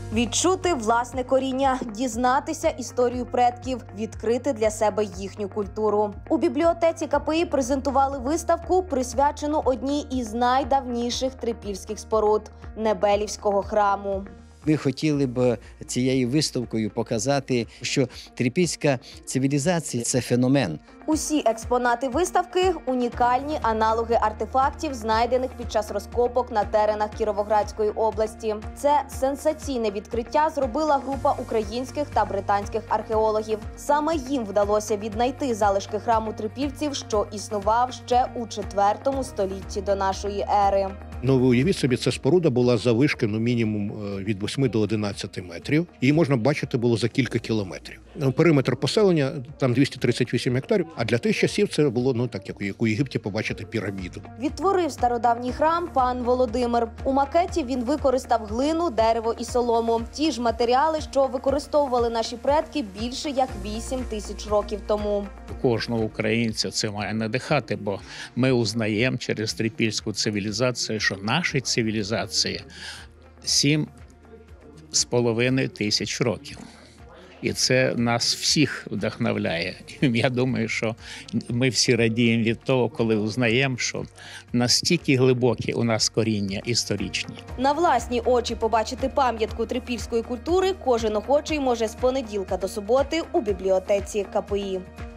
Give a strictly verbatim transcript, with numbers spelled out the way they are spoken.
Відчути власне коріння, дізнатися історію предків, відкрити для себе їхню культуру. У бібліотеці ка пе і презентували виставку, присвячену одній із найдавніших трипільських споруд – Небелівського храму. Ми хотіли б цією виставкою показати, що трипільська цивілізація – це феномен. Усі експонати виставки – унікальні аналоги артефактів, знайдених під час розкопок на теренах Кіровоградської області. Це сенсаційне відкриття зробила група українських та британських археологів. Саме їм вдалося віднайти залишки храму трипільців, що існував ще у четвертому столітті до нашої ери. Ну, ви уявіть собі, ця споруда була заввишки, ну, мінімум від восьми до одинадцяти метрів. Її можна бачити було за кілька кілометрів. Периметр поселення – там двісті тридцять вісім гектарів, а для тих часів це було, ну, так, як у Єгипті побачити піраміду. Відтворив стародавній храм пан Володимир. У макеті він використав глину, дерево і солому. Ті ж матеріали, що використовували наші предки більше як вісім тисяч років тому. Кожного українця це має надихати, бо ми узнаємо через трипільську цивілізацію, що наша цивілізація сім з половиною тисяч років. І це нас всіх вдохновляє. Я думаю, що ми всі радіємо від того, коли узнаємо, що настільки глибокі у нас коріння історичні. На власні очі побачити пам'ятку трипільської культури кожен охочий може з понеділка до суботи у бібліотеці ка пе і.